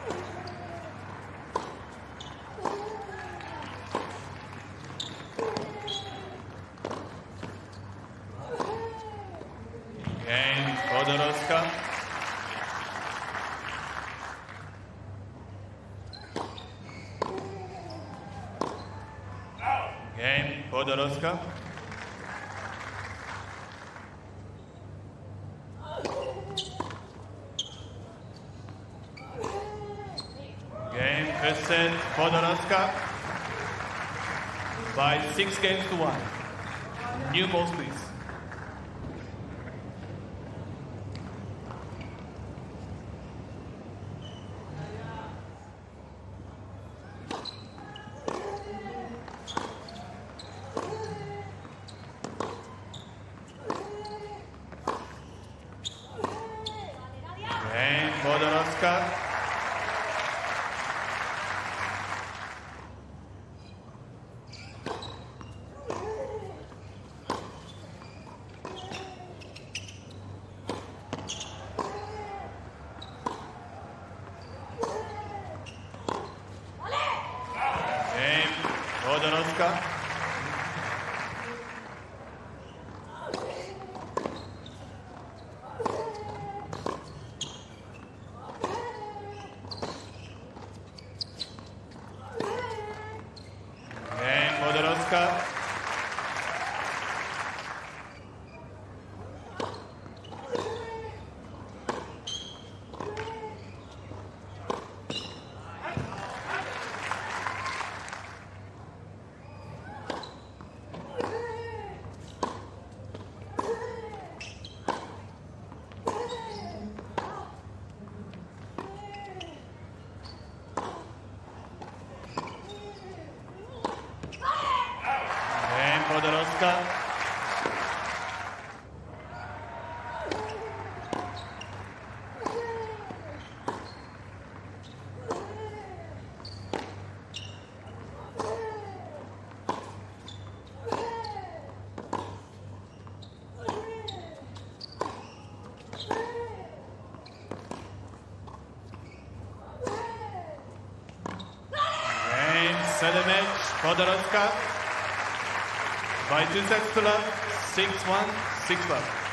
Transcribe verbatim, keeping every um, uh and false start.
Cain, Podoroska. Cain, Podoroska. Game, Kristen Podoroska by six games to one. New balls, please. Game, Podoroska. Podoroska. Cain, Podoroska. Podoroska. Game, set a match, Podoroska. By two sets to love, six one, six love.